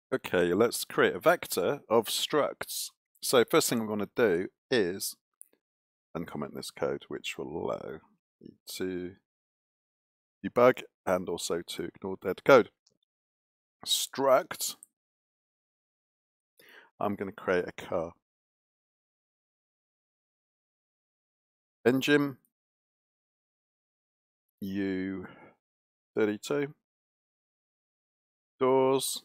Okay, let's create a vector of structs. So first thing we're going to do is uncomment this code, which will allow you to debug and also to ignore dead code. Struct, I'm going to create a car. Engine, U32. Doors,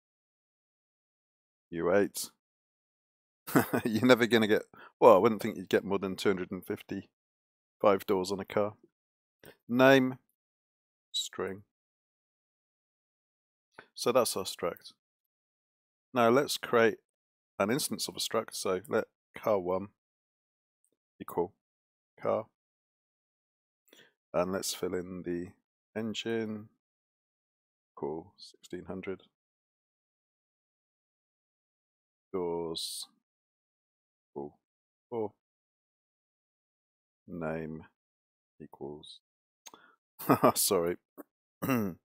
U8. You're never going to get, well, I wouldn't think you'd get more than 255 doors on a car. Name, string. So that's our struct. Now let's create an instance of a struct. So let car1 equal car. And let's fill in the engine equal 1600. Doors equal 4. Name equals, sorry. Don't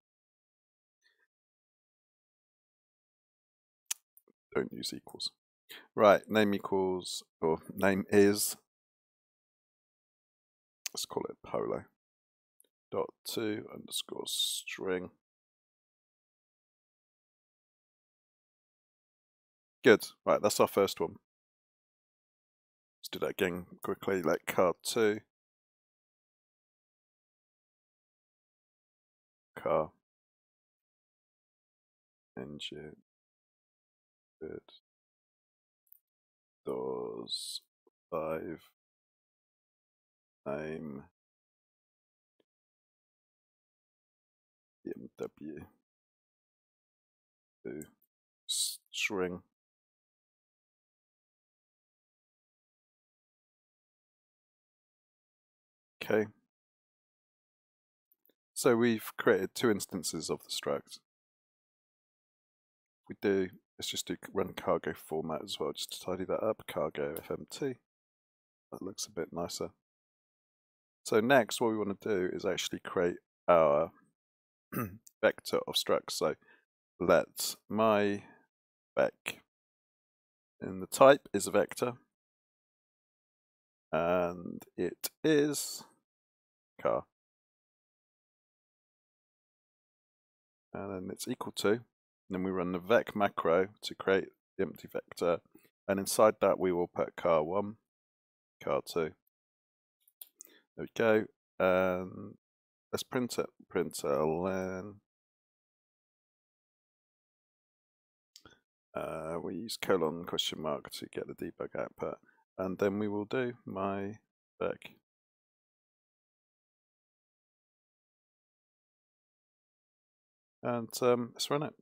use equals. Right, name equals, or name is, let's call it polo. .to underscore string. Good, right, that's our first one. Let's do that again quickly, like car2. Car. Engine. Good. Doors. 5. Name. BMW. 2. String. Okay. So we've created 2 instances of the struct. We do, let's just do run cargo format as well, just to tidy that up. Cargo FMT. That looks a bit nicer. So next, what we want to do is actually create our vector of structs. So let my vec in the type is a vector, and it is car, and then it's equal to, and then we run the vec macro to create the empty vector, and inside that we will put car1, car2. There we go, and let's print it. Println. We use colon question mark to get the debug output, and then we will do my vec. And let's run it.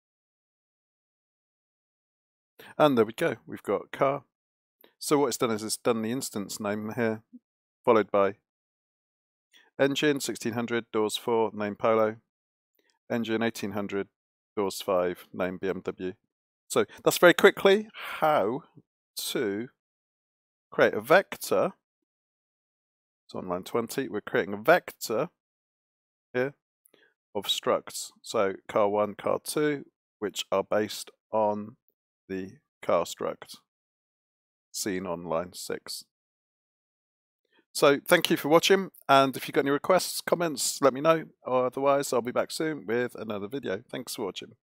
And there we go, we've got car. So what it's done is it's done the instance name here, followed by engine 1600, doors 4, name Polo, engine 1800, doors 5, name BMW. So that's very quickly how to create a vector. It's on line 20, we're creating a vector here of structs. So car1, car2, which are based on the car struct seen on line 6. So thank you for watching, and if you've got any requests, comments, let me know, or otherwise I'll be back soon with another video. Thanks for watching.